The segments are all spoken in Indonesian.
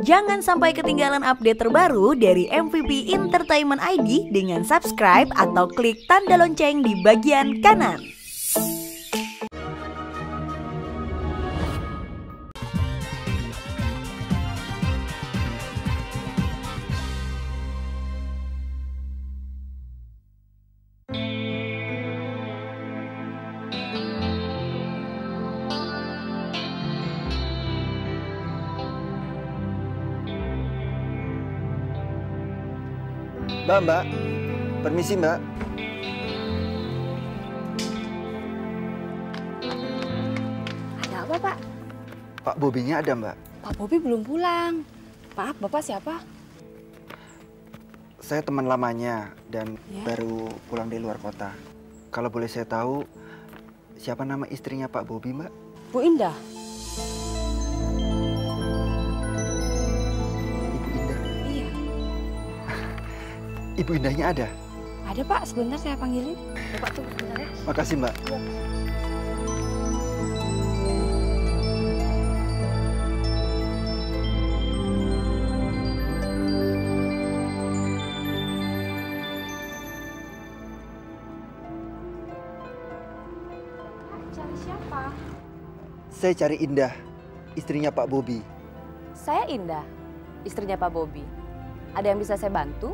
Jangan sampai ketinggalan update terbaru dari MVP Entertainment ID dengan subscribe atau klik tanda lonceng di bagian kanan. Mbak, permisi Mbak. Ada apa, Pak? Pak Bobinya ada Mbak. Pak Bobi belum pulang. Maaf, Bapak siapa? Saya teman lamanya dan Ya. baru pulang dari luar kota. Kalau boleh saya tahu, siapa nama istrinya Pak Bobi Mbak? Bu Indah. Ibu Indah. Iya. Ibu Indahnya ada? Ada, Pak. Sebentar saya panggilin. Bapak tunggu sebentar ya. Makasih Mbak. Iya. Cari siapa? Saya cari Indah, istrinya Pak Bobi. Saya Indah, istrinya Pak Bobi. Ada yang bisa saya bantu?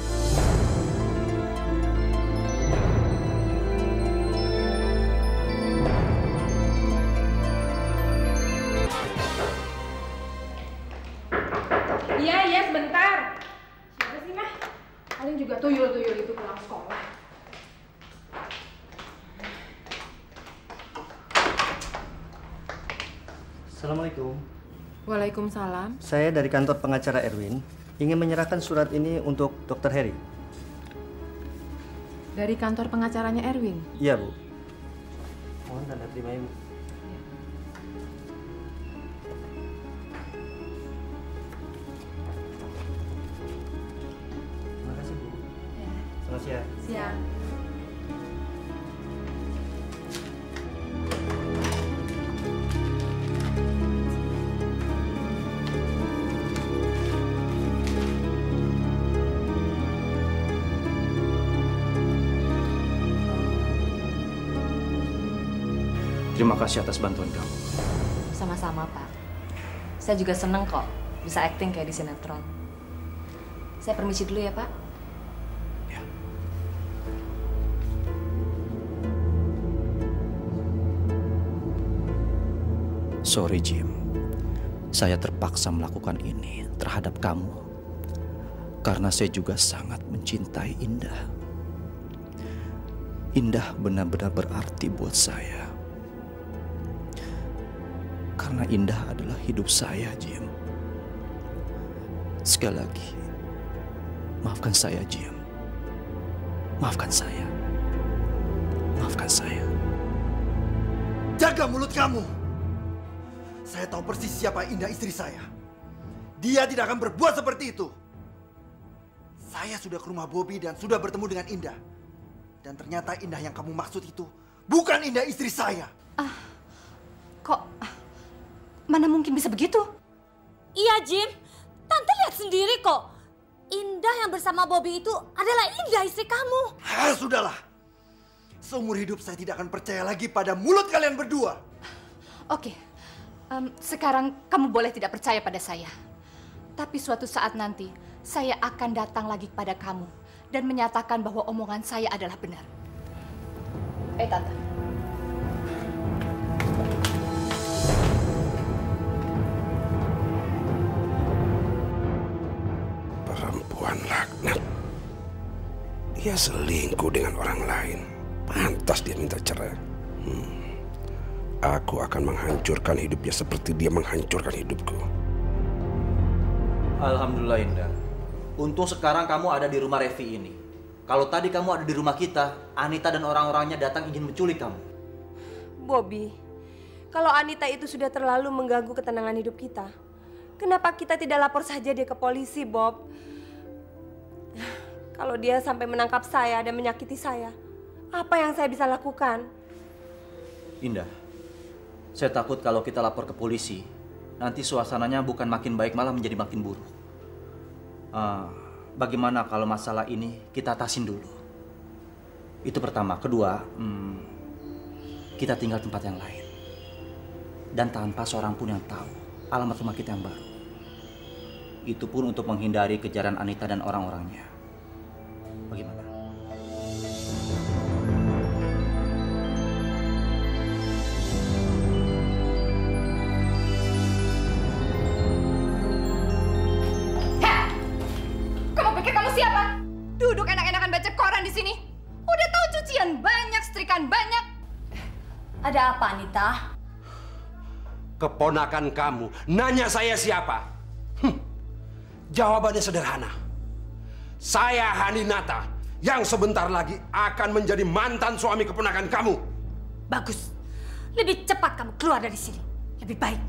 Iya, sebentar. Siapa sih, Mah? Paling juga tuyul-tuyul itu pulang sekolah. Assalamualaikum. Waalaikumsalam. Saya dari kantor pengacara Erwin ingin menyerahkan surat ini untuk Dr. Heri. Dari kantor pengacaranya Erwin. Iya, Bu. Mohon tanda terima, Ibu. Terima kasih, Bu. Selamat siang. Siang. Terima kasih atas bantuan kamu. Sama-sama, Pak. Saya juga seneng kok bisa acting kayak di sinetron. Saya permisi dulu ya, Pak. Ya. Sorry, Jim. Saya terpaksa melakukan ini terhadap kamu. Karena saya juga sangat mencintai Indah. Indah benar-benar berarti buat saya. Karena Indah adalah hidup saya, Jim. Sekali lagi, maafkan saya, Jim. Maafkan saya. Maafkan saya. Jaga mulut kamu! Saya tahu persis siapa Indah istri saya. Dia tidak akan berbuat seperti itu. Saya sudah ke rumah Bobi dan sudah bertemu dengan Indah. Dan ternyata Indah yang kamu maksud itu bukan Indah istri saya. Kok mana mungkin bisa begitu? Iya, Jim. Tante lihat sendiri kok. Indah yang bersama Bobi itu adalah Indah istri kamu. Sudahlah. Seumur hidup saya tidak akan percaya lagi pada mulut kalian berdua. Oke, sekarang kamu boleh tidak percaya pada saya. Tapi suatu saat nanti, saya akan datang lagi kepada kamu dan menyatakan bahwa omongan saya adalah benar. Tante. Perempuan laknat. Dia selingkuh dengan orang lain. Pantas dia minta cerai. Aku akan menghancurkan hidupnya seperti dia menghancurkan hidupku. Alhamdulillah, Indah. Untung sekarang kamu ada di rumah Revi ini. Kalau tadi kamu ada di rumah kita, Anita dan orang-orangnya datang ingin menculik kamu. Bobi, kalau Anita itu sudah terlalu mengganggu ketenangan hidup kita, kenapa kita tidak lapor saja dia ke polisi, Bob? Kalau dia sampai menangkap saya dan menyakiti saya, apa yang saya bisa lakukan? Indah, saya takut kalau kita lapor ke polisi, nanti suasananya bukan makin baik malah menjadi makin buruk. Bagaimana kalau masalah ini kita atasin dulu? Itu pertama. Kedua, kita tinggal tempat yang lain. Dan tanpa seorang pun yang tahu alamat rumah kita yang baru. Itu pun untuk menghindari kejaran Anita dan orang-orangnya. Bagaimana? Kamu pikir kamu siapa? Duduk enak-enakan baca koran di sini. Udah tahu cucian banyak, setrikaan banyak. Ada apa, Anita? Keponakan kamu nanya saya siapa? Jawabannya sederhana. Saya Haninata yang sebentar lagi akan menjadi mantan suami keponakan kamu. Bagus. Lebih cepat kamu keluar dari sini. Lebih baik.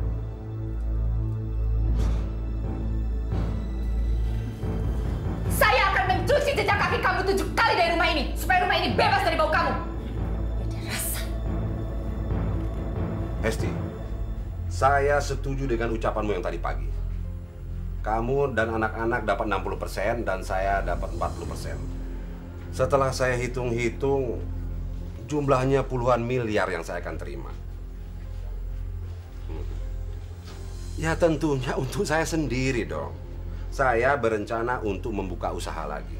Saya akan mencuci jejak kaki kamu 7 kali dari rumah ini supaya rumah ini bebas dari bau kamu. Hesti, saya setuju dengan ucapanmu yang tadi pagi. Kamu dan anak-anak dapat 60% dan saya dapat 40%. Setelah saya hitung-hitung, jumlahnya puluhan miliar yang saya akan terima. Ya tentunya untuk saya sendiri dong. Saya berencana untuk membuka usaha lagi.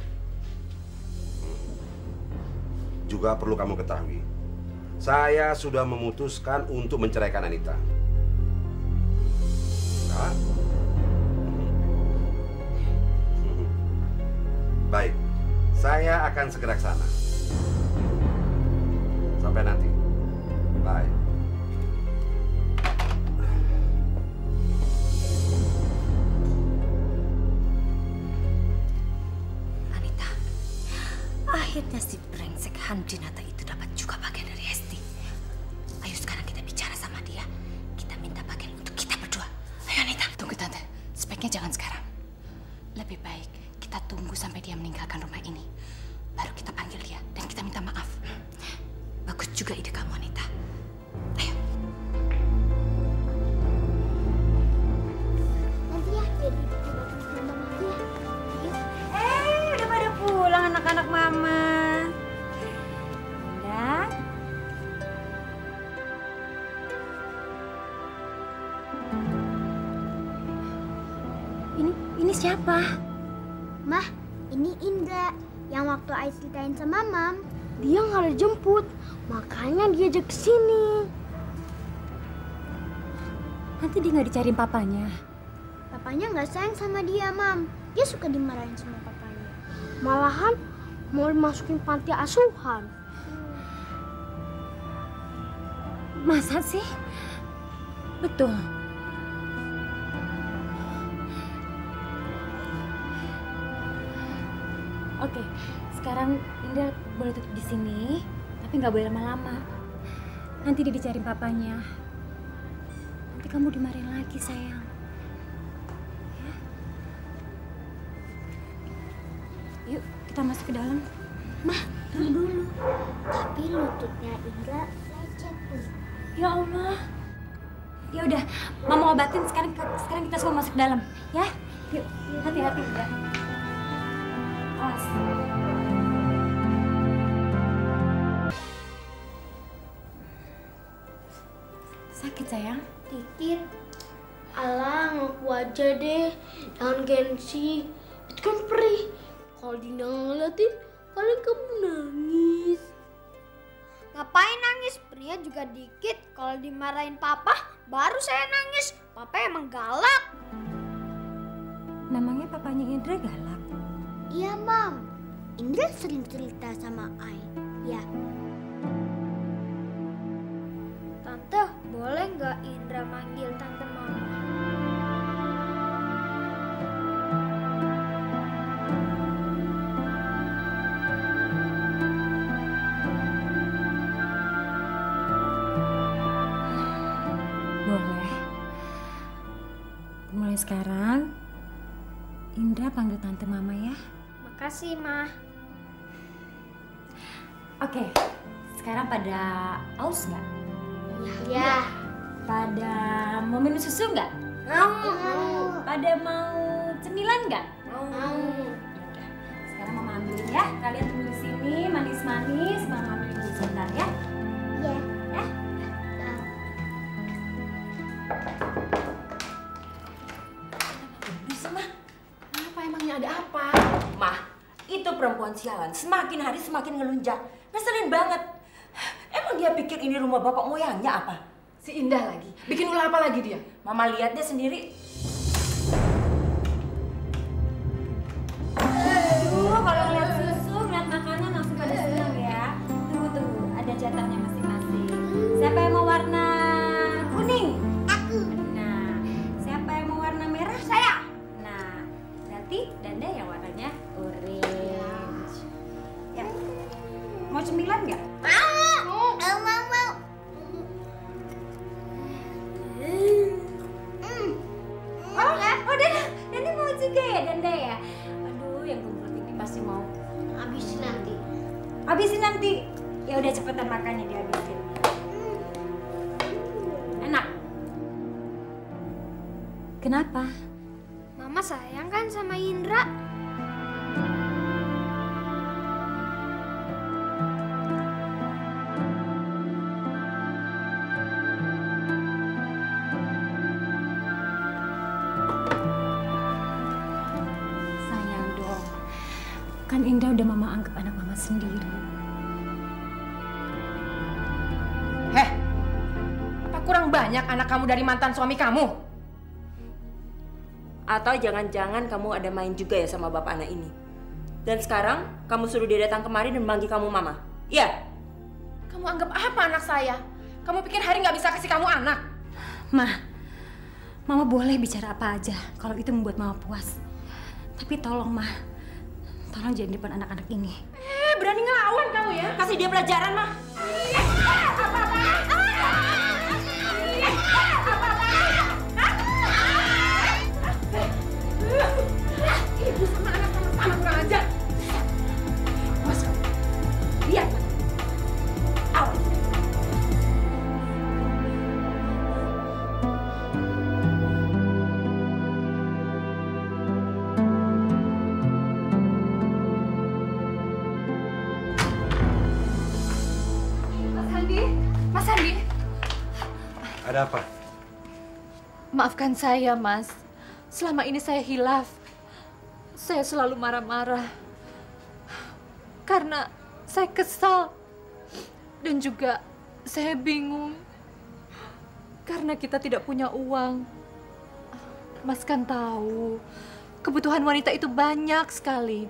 Juga perlu kamu ketahui, saya sudah memutuskan untuk menceraikan Anita. Nah. Baik, saya akan segera ke sana. Sampai nanti. Bye. Anita, akhirnya si brengsek Handinata itu dapat juga bagian dari Hesti. Ayo sekarang kita bicara sama dia. Kita minta bagian untuk kita berdua. Ayo Anita. Tunggu Tante, sebaiknya jangan sekarang. Lebih baik kita tunggu sampai dia meninggalkan rumah ini. Baru kita panggil dia dan kita minta maaf. Bagus juga ide kamu, Anita. Ayo. Nanti ya, biar Mama nanti ya. Udah pada pulang anak-anak Mama. Udah. Ini siapa? Mah, ini Indra yang waktu Ais ceritain sama Mam. Dia nggak ada jemput, makanya dia ajak ke sini. Nanti dia nggak dicariin papanya. Papanya nggak sayang sama dia, Mam. Dia suka dimarahin sama papanya. Malahan mau dimasukin panti asuhan. Masa sih? Betul. Oke, sekarang Indra boleh tutup di sini, tapi nggak boleh lama-lama. Nanti dia dicariin papanya. Nanti kamu dimarahin lagi, sayang. Ya? Yuk, kita masuk ke dalam. Mah, tunggu dulu. Tapi lututnya Indra lecet tuh. Ya Allah. Ya udah, Mama obatin. Sekarang kita semua masuk ke dalam, ya? Yuk, hati-hati ya. Awas. Sakit sayang? Dikit. Alah, ngaku aja deh. Jangan gengsi. Itu kan perih. Kalau Dina ngeliatin, paling kamu nangis. Ngapain nangis? Pria juga dikit. Kalau dimarahin papa, baru saya nangis. Papa emang galak. Memangnya papanya Indra galak? Iya, Mam. Indra sering cerita sama Ai. Ya. Tante, boleh nggak Indra manggil Tante Mama? Boleh. Mulai sekarang, Indra panggil Tante Mama ya. Makasih, Ma. Oke, sekarang pada aus nggak? Ya. Pada mau minum susu nggak? Mau. Pada mau cemilan nggak? Mau. Yaudah, sekarang mama ambilin ya. Kalian tunggu di sini manis-manis, mama ambilin dulu sebentar ya. Iya. Ya. Bisa, Mah. Apa emangnya ada apa? Mah, itu perempuan sialan semakin hari semakin ngelunjak. Ngeselin banget. Emang dia pikir ini rumah bapak moyangnya apa? Si Indah lagi. Bikin ulah apa lagi dia? Mama lihat dia sendiri. Kalau ngeliat susu, ngeliat makanan langsung pada senang ya. Tunggu, ada jatahnya masing-masing. Siapa yang mau warna kuning? Aku. Nah, siapa yang mau warna merah? Saya. Nah, nanti Danda yang warnanya orange. Ya. Mau cemilan nggak? Mau. Oh, Danda mau juga ya, Danda ya? Aduh, yang gembrot ini pasti mau. Habisin nanti. Ya udah cepetan makannya dihabisin. Enak. Kenapa? Mama sayang kan sama Indra? Sayang dong. Kan Indah udah mama anggap anak mama sendiri. Heh, apa kurang banyak anak kamu dari mantan suami kamu? Atau jangan-jangan kamu ada main juga ya sama bapak anak ini? Dan sekarang kamu suruh dia datang kemari dan manggil kamu mama? Iya? Kamu anggap apa anak saya? Kamu pikir Hari nggak bisa kasih kamu anak? Mama boleh bicara apa aja kalau itu membuat mama puas. Tapi tolong, tolong jangan di depan anak-anak ini. Berani ngelawan kamu ya? Kasih dia pelajaran, Mah. Ibu sama anak sama kurang ajar. Awas kamu. Lihat. Awas. Mas Andi. Ada apa? Maafkan saya, Mas. Selama ini saya hilaf. Saya selalu marah-marah. Karena saya kesal. Dan juga saya bingung. Karena kita tidak punya uang. Mas kan tahu, kebutuhan wanita itu banyak sekali.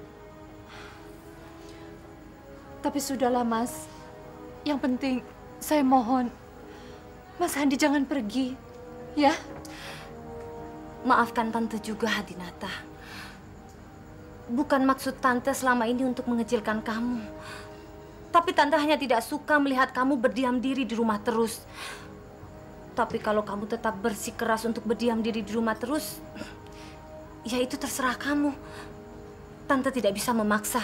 Tapi sudahlah, Mas. Yang penting, saya mohon, Mas Andi jangan pergi, ya? Maafkan Tante juga, Hadinata. Bukan maksud Tante selama ini untuk mengecilkan kamu. Tapi Tante hanya tidak suka melihat kamu berdiam diri di rumah terus. Tapi kalau kamu tetap bersikeras untuk berdiam diri di rumah terus, ya itu terserah kamu. Tante tidak bisa memaksa.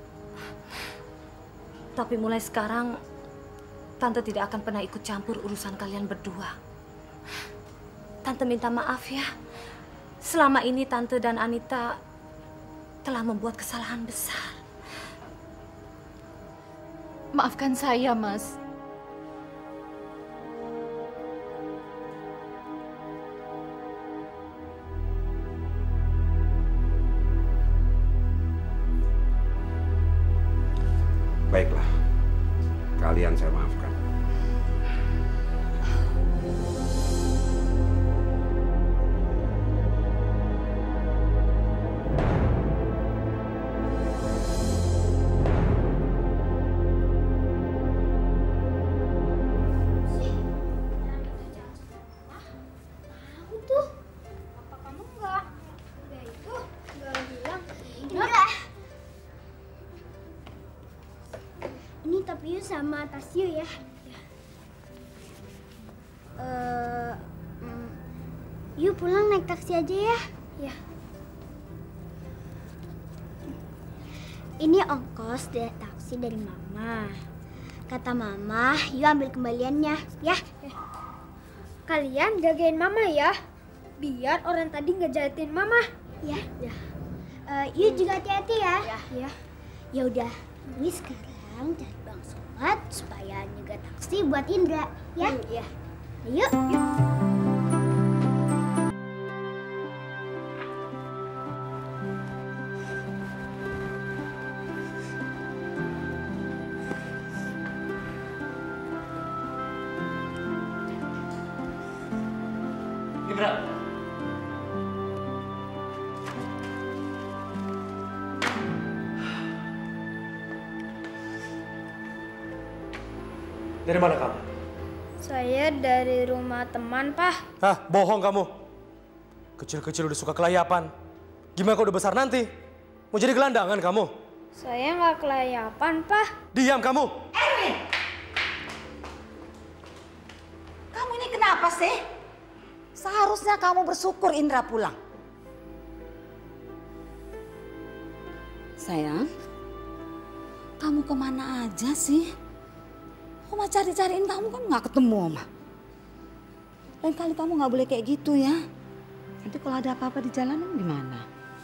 Tapi mulai sekarang, Tante tidak akan pernah ikut campur urusan kalian berdua. Tante minta maaf ya. Selama ini Tante dan Anita telah membuat kesalahan besar. Maafkan saya, Mas. Baiklah, kalian saya maafkan. Sama Tasio ya. Yuk pulang naik taksi aja ya. Ya. Ini ongkos taksi dari Mama. Kata Mama, yuk ambil kembaliannya, ya. Kalian jagain Mama ya, biar orang tadi nggak jahatin Mama. Ya. You juga hati-hati ya. Ya. Ya udah, ini sekarang cari Bang Somad supaya nyegah taksi buat Indra. Ya. Ya. Yuk. Indra. Dari mana kamu? Saya dari rumah teman, Pak. Hah, bohong kamu. Kecil-kecil udah suka kelayapan. Gimana kalau udah besar nanti? Mau jadi gelandangan kamu? Saya nggak kelayapan, Pak. Diam kamu! Erwin! Kamu ini kenapa sih? Seharusnya kamu bersyukur Indra pulang. Sayang, kamu kemana aja sih? Oma cari-cariin kamu kan nggak ketemu, Oma. Lain kali kamu nggak boleh kayak gitu ya. Nanti kalau ada apa-apa di jalanan gimana?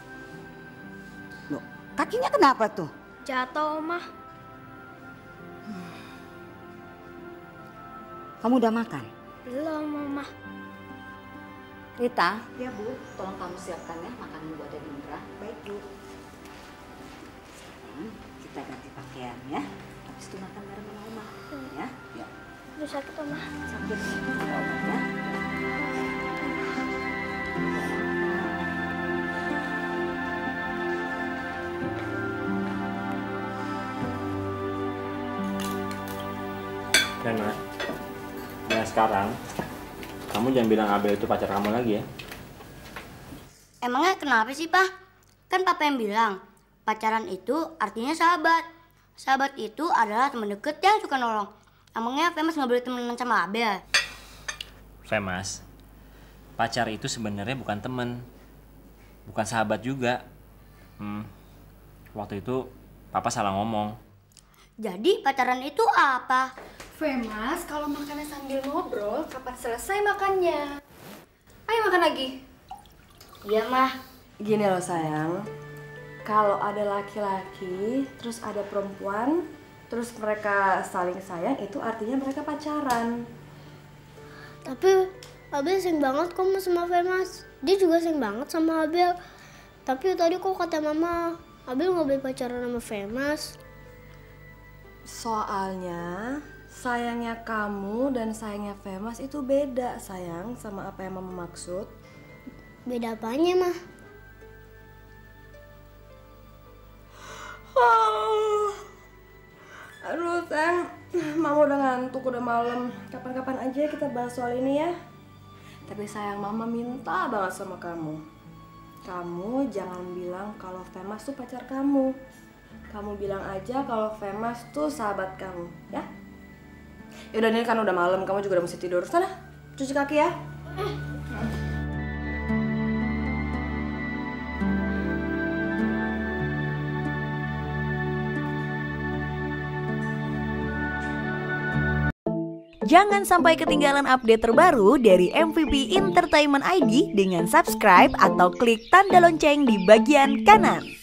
Loh, kakinya kenapa tuh? Jatuh, Oma. Kamu udah makan? Belum, Mama. Rita. Ya, Bu. Tolong kamu siapkan ya makanan buat Indra. Baik, Bu. Sekarang kita ganti pakaian ya. Habis itu makan bareng sama Oma. Ya. Yuk. Udah sakit, Oma. Sakit. Ada obat ya. Rena, nah sekarang kamu jangan bilang Abel itu pacar kamu lagi ya. Emangnya kenapa sih, Pak? Kan Papa yang bilang, pacaran itu artinya sahabat. Sahabat itu adalah teman deket yang suka nolong. Emangnya Femas nggak boleh temenan sama Abel? Femas, pacar itu sebenarnya bukan teman, bukan sahabat juga. Waktu itu Papa salah ngomong. Jadi pacaran itu apa? Femas, kalau makannya sambil ngobrol, kapan selesai makannya? Ayo makan lagi. Iya, Mah. Gini loh sayang, kalau ada laki-laki, terus ada perempuan, terus mereka saling sayang, itu artinya mereka pacaran. Tapi Abel sering banget kok sama Femas. Dia juga sering banget sama Abel. Tapi tadi kok kata Mama, Abel nggak boleh pacaran sama Femas. Soalnya sayangnya kamu dan sayangnya Femas itu beda sayang sama apa yang Mama maksud. Beda apanya, Mah? Aduh sayang, Mama udah ngantuk, udah malam. Kapan-kapan aja kita bahas soal ini ya. Tapi sayang, Mama minta banget sama kamu. Kamu jangan bilang kalau Femas tuh pacar kamu. Kamu bilang aja kalau Femas tuh sahabat kamu, ya? Yaudah, ini kan udah malam, kamu juga udah mesti tidur. Sana, cuci kaki ya. Jangan sampai ketinggalan update terbaru dari MVP Entertainment ID dengan subscribe atau klik tanda lonceng di bagian kanan.